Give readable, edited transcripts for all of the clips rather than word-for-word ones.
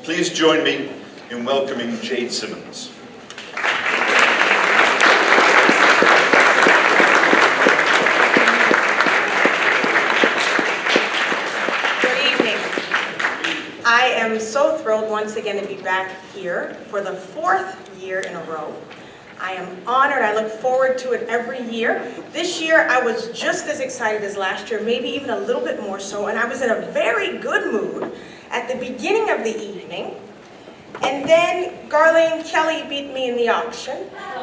Please join me in welcoming Jade Simmons. I am so thrilled once again to be back here for the 4th year in a row. I am honored. I look forward to it every year. This year I was just as excited as last year, maybe even a little bit more so, and I was in a very good mood at the beginning of the evening. And then Garlene Kelly beat me in the auction.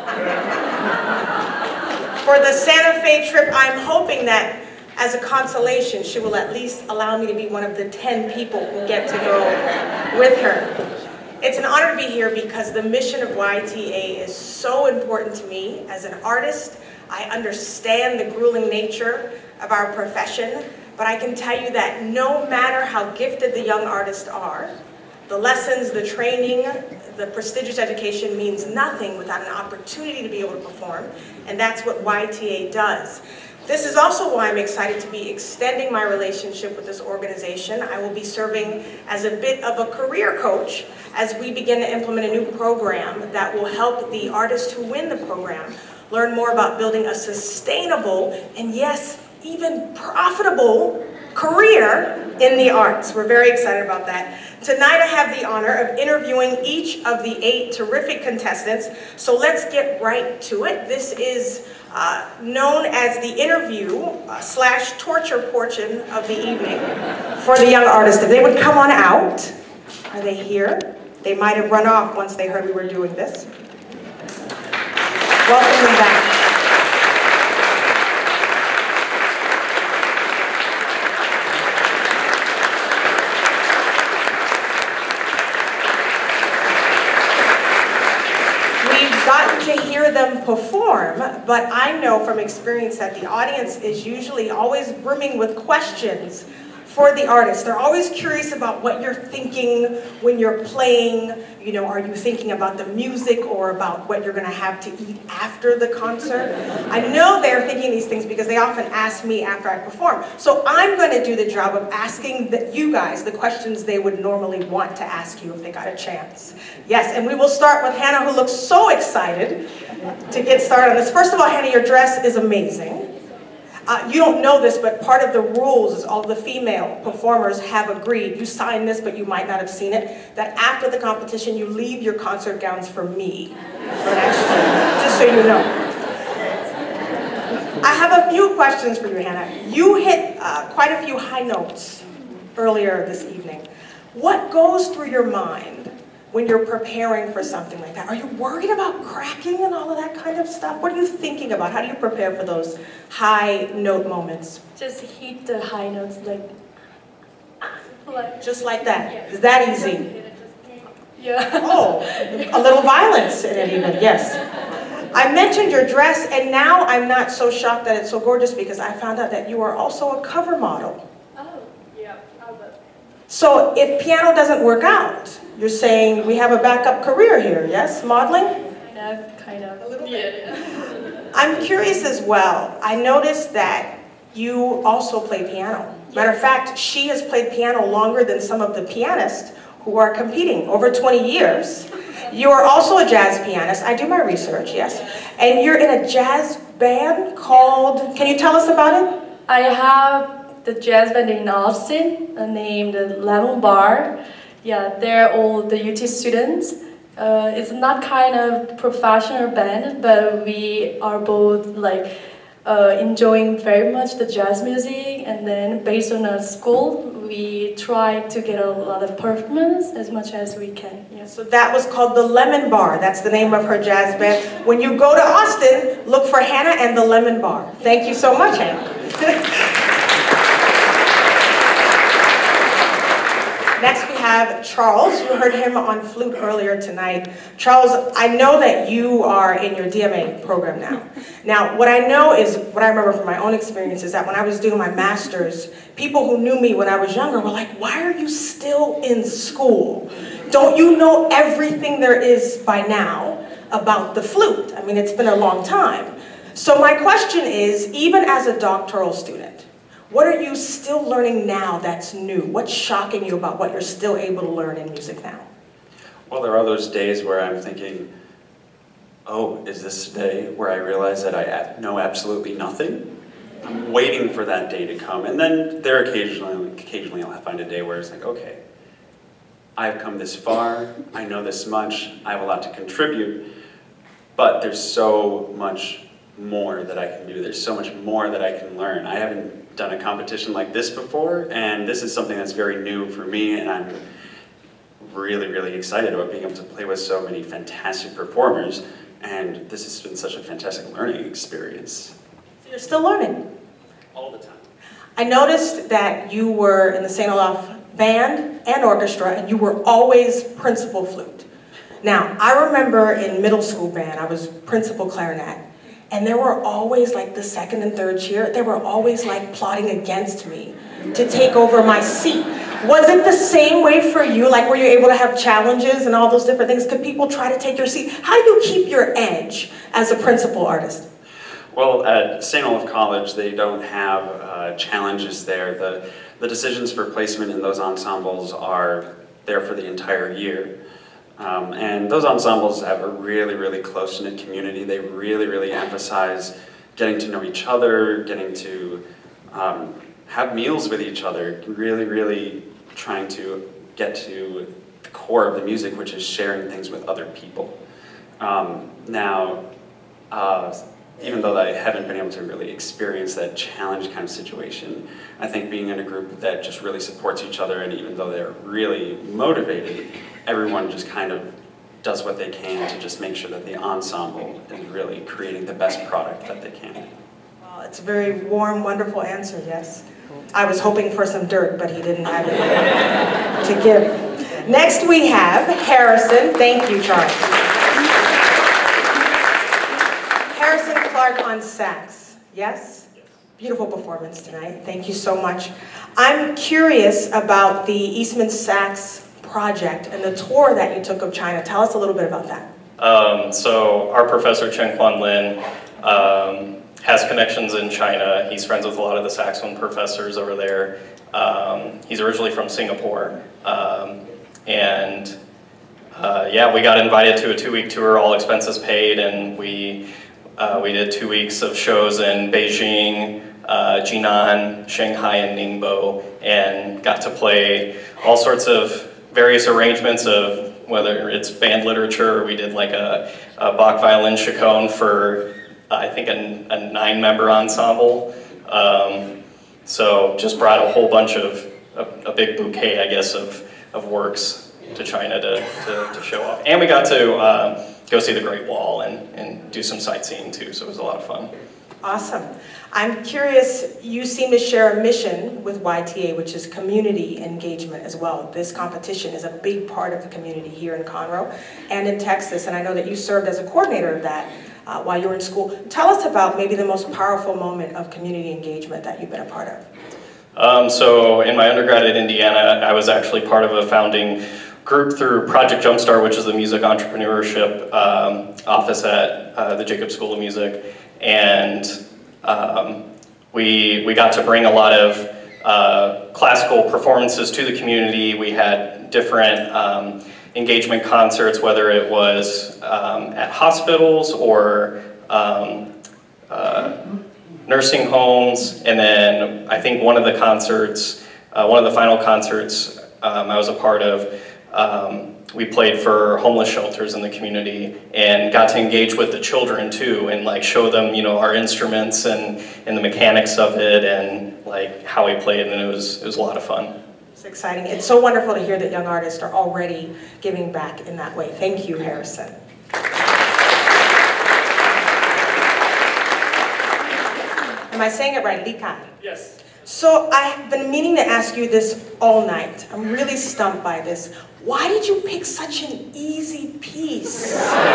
For the Santa Fe trip, I'm hoping that as a consolation, she will at least allow me to be one of the 10 people who get to go with her. It's an honor to be here because the mission of YTA is so important to me. As an artist, I understand the grueling nature of our profession, but I can tell you that no matter how gifted the young artists are, the lessons, the training, the prestigious education means nothing without an opportunity to be able to perform, and that's what YTA does. This is also why I'm excited to be extending my relationship with this organization. I will be serving as a bit of a career coach as we begin to implement a new program that will help the artists who win the program learn more about building a sustainable and yes, even profitable career in the arts. We're very excited about that. Tonight I have the honor of interviewing each of the 8 terrific contestants, so let's get right to it. This is known as the interview / torture portion of the evening for the young artists. If they would come on out. Are they here? They might have run off once they heard we were doing this. Welcome them back. To hear them perform, but I know from experience that the audience is usually always brimming with questions for the artist. They're always curious about what you're thinking when you're playing. You know, are you thinking about the music or about what you're going to have to eat after the concert? I know they're thinking these things because they often ask me after I perform. So I'm going to do the job of asking you guys the questions they would normally want to ask you if they got a chance. Yes, and we will start with Hannah, who looks so excited to get started on this. First of all, Hannah, your dress is amazing. You don't know this, but part of the rules is all the female performers have agreed, you signed this, but you might not have seen it, that after the competition you leave your concert gowns for me for next year, just so you know. I have a few questions for you, Hannah. You hit quite a few high notes earlier this evening. What goes through your mind when you're preparing for something like that? Are you worried about cracking and all of that kind of stuff? What are you thinking about? How do you prepare for those high note moments? Just hit the high notes like just like that. Yeah. Is that easy? Yeah. Oh, a little violence in it even, yes. I mentioned your dress, and now I'm not so shocked that it's so gorgeous because I found out that you are also a cover model. Oh, yeah, I was. So if piano doesn't work out, you're saying we have a backup career here, yes? Modeling? Kind of. A little bit. Yeah. I'm curious as well. I noticed that you also play piano. Matter of fact, she has played piano longer than some of the pianists who are competing, over 20 years. You are also a jazz pianist. I do my research, yes. And you're in a jazz band called, can you tell us about it? I have the jazz band in Austin named Lemon Bar. Yeah, they're all the UT students. It's not kind of professional band, but we are both like enjoying very much the jazz music, and then based on our school, we try to get a lot of performance as much as we can. Yeah. So that was called the Lemon Bar. That's the name of her jazz band. When you go to Austin, look for Hannah and the Lemon Bar. Thank you so much, Hannah. Next we have Charles. You heard him on flute earlier tonight. Charles, I know that you are in your DMA program now. Now, what I know is, what I remember from my own experience is that when I was doing my master's, people who knew me when I was younger were like, why are you still in school? Don't you know everything there is by now about the flute? I mean, it's been a long time. So my question is, even as a doctoral student, What are you still learning now that's new? What's shocking you about what you're still able to learn in music now? Well, there are those days where I'm thinking, oh, is this the day where I realize that I know absolutely nothing? I'm waiting for that day to come. And then there occasionally I'll find a day where it's like, okay, I've come this far, I know this much, I have a lot to contribute, but there's so much more that I can do. There's so much more that I can learn. I haven't done a competition like this before, and this is something that's very new for me, and I'm really, really excited about being able to play with so many fantastic performers, and this has been such a fantastic learning experience. So you're still learning? All the time. I noticed that you were in the St. Olaf band and orchestra, and you were always principal flute. Now, I remember in middle school band, I was principal clarinet, and there were always, like the second and third cheer, they were always like plotting against me to take over my seat. Was it the same way for you? Like, were you able to have challenges and all those different things? Could people try to take your seat? How do you keep your edge as a principal artist? Well, at St. Olaf College, they don't have challenges there. The decisions for placement in those ensembles are there for the entire year. And those ensembles have a really, really close-knit community. They really, really emphasize getting to know each other, getting to have meals with each other, really, really trying to get to the core of the music, which is sharing things with other people. Even though I haven't been able to really experience that challenge kind of situation, I think being in a group that just really supports each other, and even though they're really motivated, everyone just kind of does what they can to just make sure that the ensemble is really creating the best product that they can. Well, it's a very warm, wonderful answer, yes. I was hoping for some dirt, but he didn't have it to give. Next we have Harrison. Thank you, Charles. Harrison Clark on sax. Yes? Beautiful performance tonight. Thank you so much. I'm curious about the Eastman Sax project and the tour that you took of China. Tell us a little bit about that. So our professor, Chen Quan Lin, has connections in China. He's friends with a lot of the saxophone professors over there. He's originally from Singapore. Yeah, we got invited to a 2-week tour, all expenses paid, and we did 2 weeks of shows in Beijing, Jinan, Shanghai, and Ningbo, and got to play all sorts of various arrangements of whether it's band literature, or we did like a Bach violin chaconne for I think a 9-member ensemble. So just brought a whole bunch of, a big bouquet, I guess, of works to China to show off. And we got to go see the Great Wall and do some sightseeing too, so it was a lot of fun. Awesome. I'm curious, you seem to share a mission with YTA, which is community engagement as well. This competition is a big part of the community here in Conroe and in Texas, and I know that you served as a coordinator of that while you were in school. Tell us about maybe the most powerful moment of community engagement that you've been a part of. So in my undergrad at Indiana, I was actually part of a founding group through Project Jumpstart, which is the music entrepreneurship office at the Jacobs School of Music. And we got to bring a lot of classical performances to the community. We had different engagement concerts, whether it was at hospitals or nursing homes. And then I think one of the concerts, one of the final concerts I was a part of, we played for homeless shelters in the community and got to engage with the children too, and like show them, you know, our instruments and the mechanics of it and like how we played, and it was a lot of fun. It's exciting. It's so wonderful to hear that young artists are already giving back in that way. Thank you, Harrison. Am I saying it right? Likai? Yes. So I've been meaning to ask you this all night. I'm really stumped by this. Why did you pick such an easy piece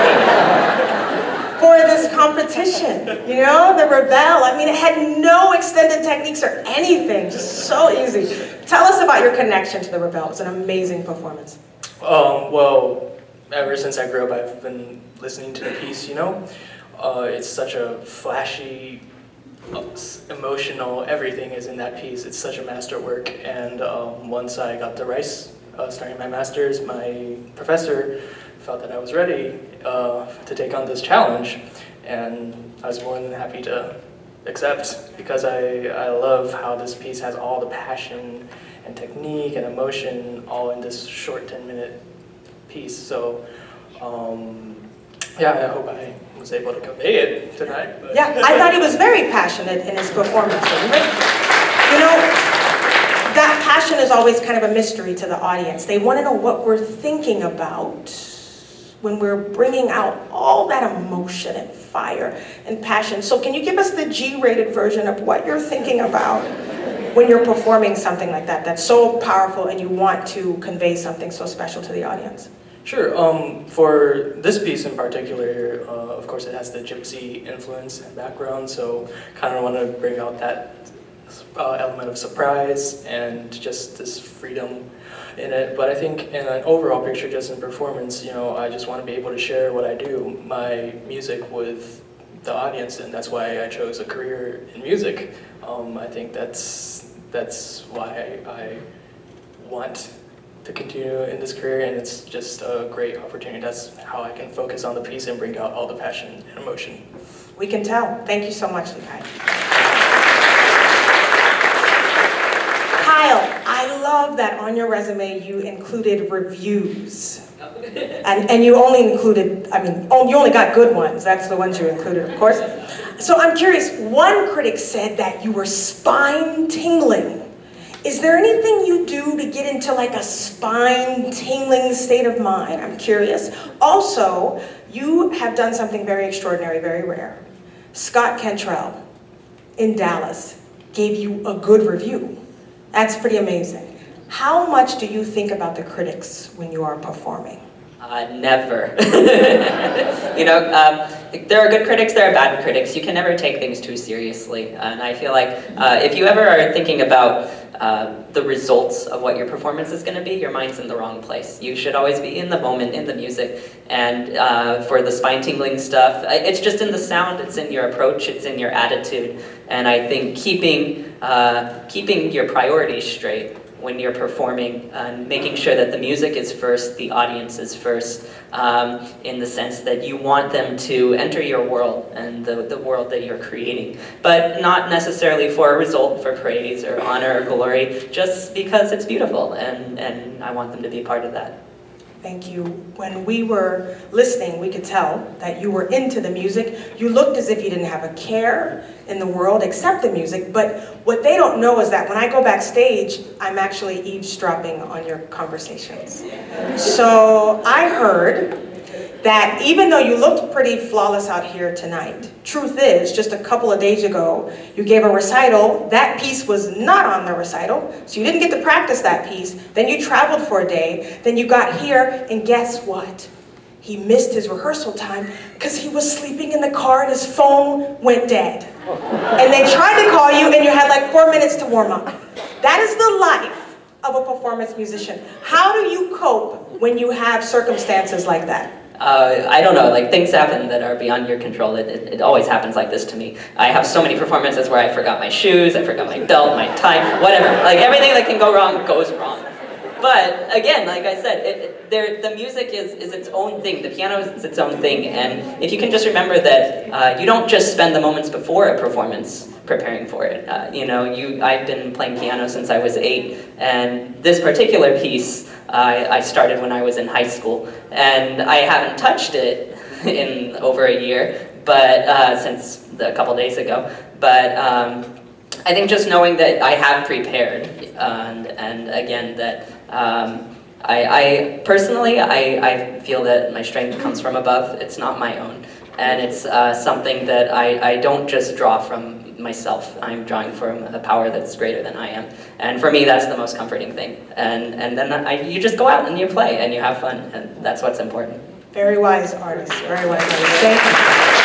for this competition? You know, the Rebelle. I mean, it had no extended techniques or anything, just so easy. Tell us about your connection to the Rebelle. It was an amazing performance. Well, ever since I grew up, I've been listening to the piece, you know. It's such a flashy emotional, everything is in that piece. It's such a masterwork. And once I got to Rice, starting my master's, my professor felt that I was ready to take on this challenge. And I was more than happy to accept, because I love how this piece has all the passion and technique and emotion all in this short 10-minute piece. So yeah, I hope I was able to convey it tonight. But. Yeah, I thought he was very passionate in his performance. You know, that passion is always kind of a mystery to the audience. They want to know what we're thinking about when we're bringing out all that emotion and fire and passion. So can you give us the G-rated version of what you're thinking about when you're performing something like that, that's so powerful and you want to convey something so special to the audience? Sure. For this piece in particular, of course it has the gypsy influence and background, so kind of want to bring out that element of surprise and just this freedom in it. But I think in an overall picture, just in performance, I just want to be able to share what I do, my music, with the audience, and that's why I chose a career in music. I think that's why I want to continue in this career, and it's just a great opportunity. That's how I can focus on the piece and bring out all the passion and emotion. We can tell. Thank you so much, Mikhail. Kyle, I love that on your resume you included reviews. And you only included, you only got good ones. That's the ones you included, of course. So I'm curious, one critic said that you were spine-tingling. Is there anything you do to get into like a spine-tingling state of mind? I'm curious. Also, you have done something very extraordinary, very rare. Scott Cantrell in Dallas gave you a good review. That's pretty amazing. How much do you think about the critics when you are performing? Never. There are good critics, there are bad critics. You can never take things too seriously. And I feel like if you ever are thinking about the results of what your performance is going to be, your mind's in the wrong place. You should always be in the moment, in the music. And for the spine-tingling stuff, it's just in the sound, it's in your approach, it's in your attitude. And I think keeping your priorities straight when you're performing, and making sure that the music is first, the audience is first, in the sense that you want them to enter your world and the world that you're creating. But not necessarily for a result, for praise or honor or glory, just because it's beautiful, and I want them to be a part of that. Thank you. When we were listening, we could tell that you were into the music. You looked as if you didn't have a care in the world except the music, but what they don't know is that when I go backstage, I'm actually eavesdropping on your conversations. So I heard that even though you looked pretty flawless out here tonight, truth is, just a couple of days ago, you gave a recital. That piece was not on the recital, so you didn't get to practice that piece. Then you traveled for a day, then you got here, and guess what? He missed his rehearsal time because he was sleeping in the car and his phone went dead. And they tried to call you and you had like 4 minutes to warm up. That is the life of a performance musician. How do you cope when you have circumstances like that? I don't know, like things happen that are beyond your control. It always happens like this to me. I have so many performances where I forgot my shoes, I forgot my belt, my tie, whatever. Like everything that can go wrong goes wrong. But again, like I said, the music is its own thing. The piano is its own thing. And if you can just remember that you don't just spend the moments before a performance preparing for it. I've been playing piano since I was 8, and this particular piece I started when I was in high school, and I haven't touched it in over a year, but since a couple days ago. But I think just knowing that I have prepared, and again that I personally feel that my strength comes from above. It's not my own, and it's something that I don't just draw from myself. I'm drawing from a power that's greater than I am, and for me that's the most comforting thing. And then you just go out and you play and you have fun, and that's what's important. Very wise artist, very wise artist. Thank you.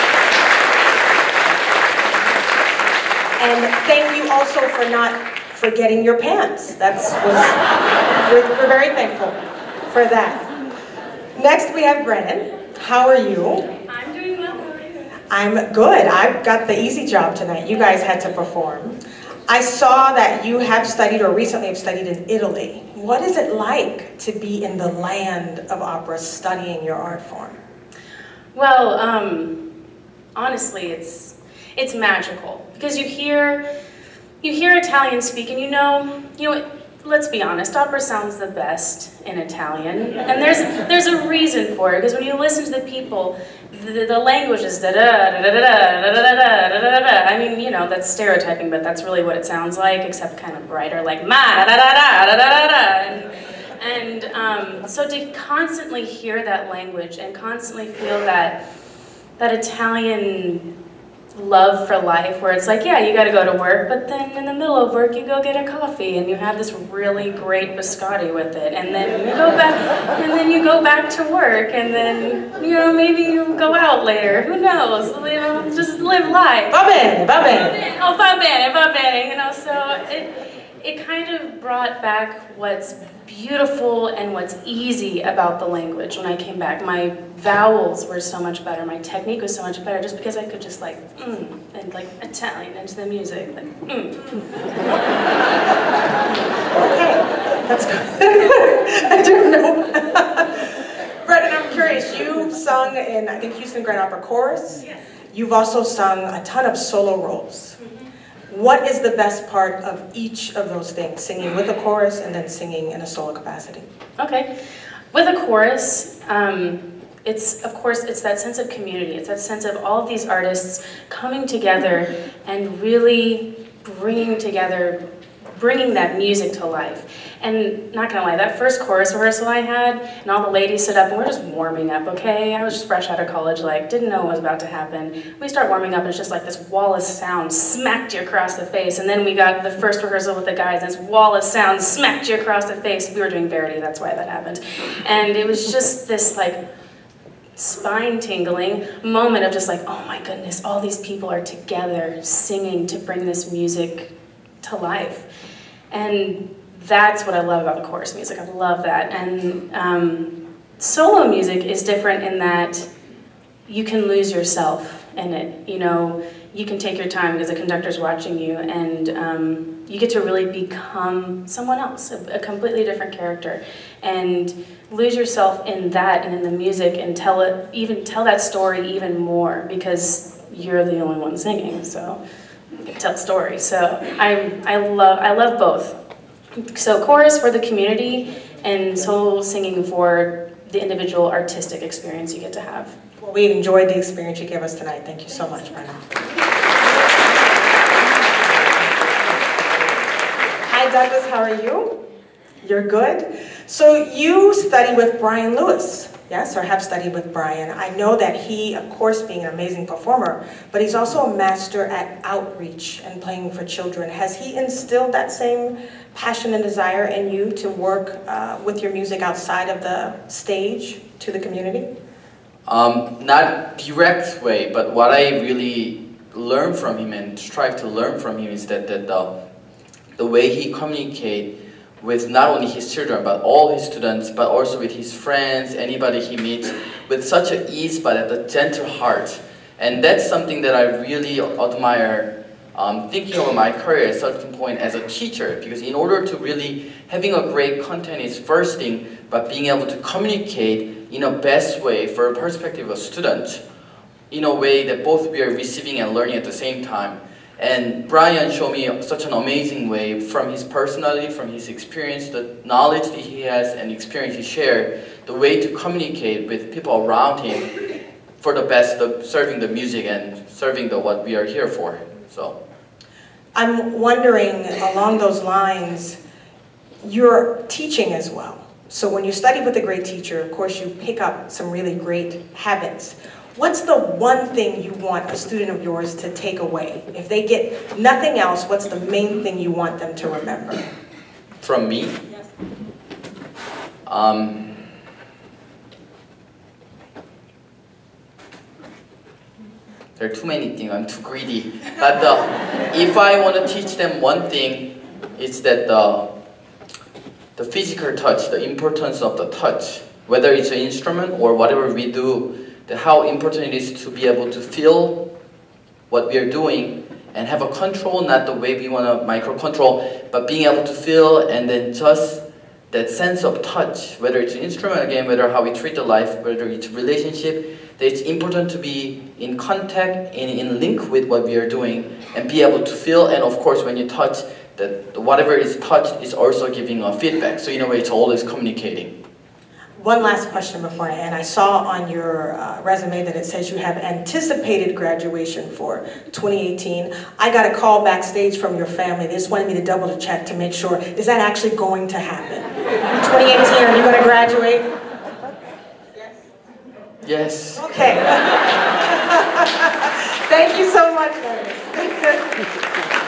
And thank you also for not forgetting your pants. We're very thankful for that. Next we have Brennan. How are you? I'm doing well. How are you? I'm good. I've got the easy job tonight. You guys had to perform. I saw that you have studied or recently have studied in Italy. What is it like to be in the land of opera studying your art form? Well, honestly, it's magical because you hear Italian speak, and you know, let's be honest, opera sounds the best in Italian, and there's a reason for it, because when you listen to the people, the language is da da da da da da da da da da. I mean, you know, that's stereotyping, but that's really what it sounds like, except kind of brighter, like ma da da da da da da da. And so to constantly hear that language and constantly feel that Italian love for life, where it's like, yeah, you got to go to work, but then in the middle of work you go get a coffee and you have this really great biscotti with it, and then you go back to work, and then, you know, maybe you go out later, who knows, you know, just live life. Va bene, va bene. Oh, va bene, you know, so it kind of brought back what's beautiful and what's easy about the language when I came back. My vowels were so much better, my technique was so much better, just because I could just like, and like Italian into the music, like, Okay, that's good. I don't know. Brendan, I'm curious, you've sung in, I think, Houston Grand Opera Chorus. Yes. You've also sung a ton of solo roles. What is the best part of each of those things, singing with a chorus and then singing in a solo capacity? Okay. With a chorus, it's that sense of community. It's that sense of all of these artists coming together and really bringing that music to life. And not gonna lie, that first chorus rehearsal I had, and all the ladies stood up and we're just warming up, okay? I was just fresh out of college, like, didn't know what was about to happen. We start warming up and it's just like this wall of sound smacked you across the face. And then we got the first rehearsal with the guys, and this wall of sound smacked you across the face. We were doing Verity, that's why that happened. And it was just this like spine-tingling moment of just like, oh my goodness, all these people are together singing to bring this music to life. And that's what I love about the chorus music. I love that. And solo music is different in that you can lose yourself in it. You know, you can take your time because the conductor's watching you, and you get to really become someone else, a completely different character, and lose yourself in that and in the music, and tell that story even more, because you're the only one singing. So tell stories. So I love both. So chorus for the community, and solo singing for the individual artistic experience you get to have. Well, we enjoyed the experience you gave us tonight. Thank you so much, Brenna. Hi, Douglas. How are you? You're good? So you study with Brian Lewis, yes, or have studied with Brian. I know that he, of course, being an amazing performer, but he's also a master at outreach and playing for children. Has he instilled that same passion and desire in you to work with your music outside of the stage to the community? Not direct way, but what I really learn from him and strive to learn from him is that the way he communicates with not only his children, but all his students, but also with his friends, anybody he meets, with such an ease, but at a gentle heart. And that's something that I really admire, thinking of my career at a certain point as a teacher, because in order to really, having a great content is first thing, but being able to communicate in a best way for a perspective of students, in a way that both we are receiving and learning at the same time. And Brian showed me such an amazing way from his personality, from his experience, the knowledge that he has and experience he shared, the way to communicate with people around him for the best of serving the music and serving the what we are here for. So I'm wondering, along those lines, you're teaching as well. So when you study with a great teacher, of course, you pick up some really great habits. What's the one thing you want a student of yours to take away? If they get nothing else, what's the main thing you want them to remember? From me? Yes. There are too many things, I'm too greedy. But if I want to teach them one thing, it's that the physical touch, the importance of the touch, whether it's an instrument or whatever we do, how important it is to be able to feel what we are doing and have a control, not the way we want to micro-control, but being able to feel and then just that sense of touch, whether it's an instrument again, whether how we treat the life, whether it's relationship, that it's important to be in contact, in link with what we are doing, and be able to feel, and of course when you touch, that whatever is touched is also giving a feedback. So in a way it's always communicating. One last question before I end. I saw on your resume that it says you have anticipated graduation for 2018. I got a call backstage from your family. They just wanted me to double check to make sure, is that actually going to happen? In 2018, are you going to graduate? Yes. Okay. Thank you so much, guys.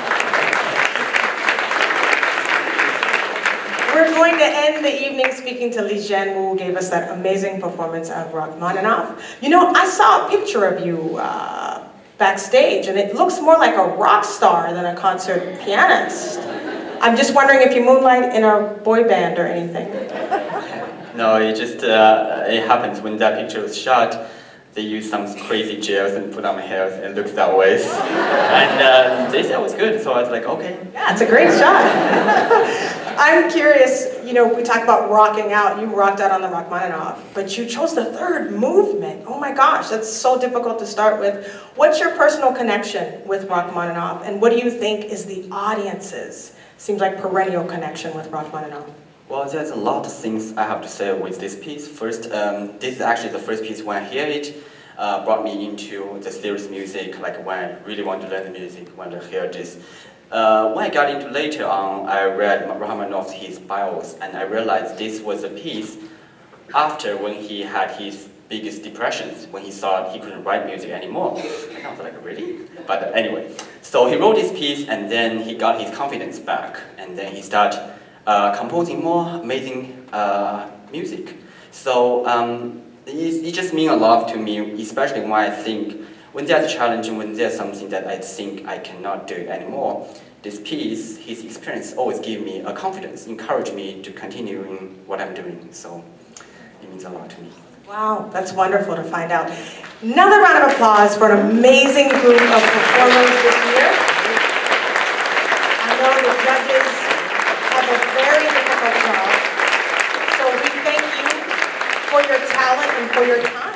We're going to end the evening speaking to Lee Zhen, who gave us that amazing performance of Rachmaninoff. You know, I saw a picture of you backstage, and it looks more like a rock star than a concert pianist. I'm just wondering if you moonlight in a boy band or anything. No, it just it happens when that picture was shot. They used some crazy gels and put on my hair and it looks that way. And they said it was good, so I was like, okay. Yeah, it's a great shot. I'm curious, you know, we talk about rocking out. You rocked out on the Rachmaninoff, but you chose the third movement. Oh my gosh, that's so difficult to start with. What's your personal connection with Rachmaninoff, and what do you think is the audience's, seems like perennial connection with Rachmaninoff? Well, there's a lot of things I have to say with this piece. First, this is actually the first piece when I hear it, brought me into the serious music, like when I really want to learn the music, when I hear this. When I got into later on, I read Rachmaninoff's his bios, and I realized this was a piece after when he had his biggest depressions, when he thought he couldn't write music anymore. And I was like, really? But anyway, so he wrote this piece, and then he got his confidence back, and then he started composing more amazing music. So it just means a lot to me, especially when I think, when there's a challenge and when there's something that I think I cannot do anymore, this piece, his experience always give me a confidence, encourage me to continue in what I'm doing. So it means a lot to me. Wow, that's wonderful to find out. Another round of applause for an amazing group of performers this year. I know the judges have a very difficult job, so we thank you for your talent and for your time.